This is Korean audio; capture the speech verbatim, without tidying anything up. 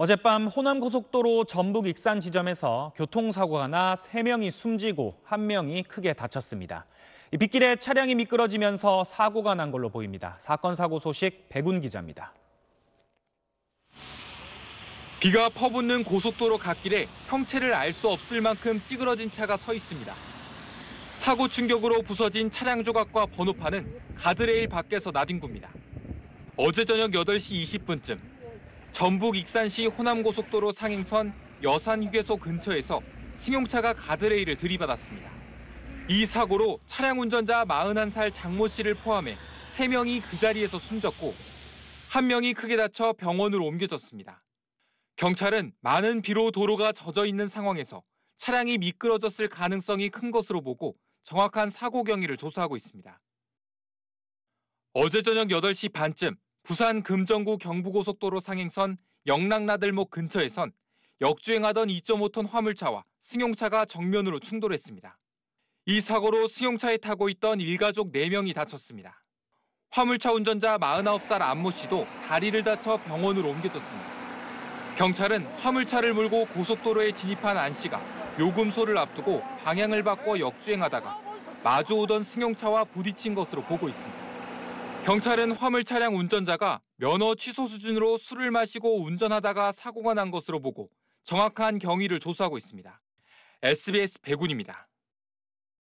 어젯밤 호남고속도로 전북 익산 지점에서 교통사고가 나 세 명이 숨지고 한 명이 크게 다쳤습니다. 빗길에 차량이 미끄러지면서 사고가 난 걸로 보입니다. 사건 사고 소식 백운 기자입니다. 비가 퍼붓는 고속도로 갓길에 형체를 알 수 없을 만큼 찌그러진 차가 서 있습니다. 사고 충격으로 부서진 차량 조각과 번호판은 가드레일 밖에서 나뒹굽니다. 어제 저녁 여덟 시 이십 분쯤 전북 익산시 호남고속도로 상행선 여산휴게소 근처에서 승용차가 가드레일을 들이받았습니다. 이 사고로 차량 운전자 마흔한 살 장모 씨를 포함해 세 명이 그 자리에서 숨졌고 한 명이 크게 다쳐 병원으로 옮겨졌습니다. 경찰은 많은 비로 도로가 젖어 있는 상황에서 차량이 미끄러졌을 가능성이 큰 것으로 보고 정확한 사고 경위를 조사하고 있습니다. 어제 저녁 여덟 시 반쯤 부산 금정구 경부고속도로 상행선 영락나들목 근처에선 역주행하던 이 점 오 톤 화물차와 승용차가 정면으로 충돌했습니다. 이 사고로 승용차에 타고 있던 일가족 네 명이 다쳤습니다. 화물차 운전자 마흔아홉 살 안모 씨도 다리를 다쳐 병원으로 옮겨졌습니다. 경찰은 화물차를 몰고 고속도로에 진입한 안 씨가 요금소를 앞두고 방향을 바꿔 역주행하다가 마주오던 승용차와 부딪힌 것으로 보고 있습니다. 경찰은 화물 차량 운전자가 면허 취소 수준으로 술을 마시고 운전하다가 사고가 난 것으로 보고 정확한 경위를 조사하고 있습니다. 에스비에스 백운입니다.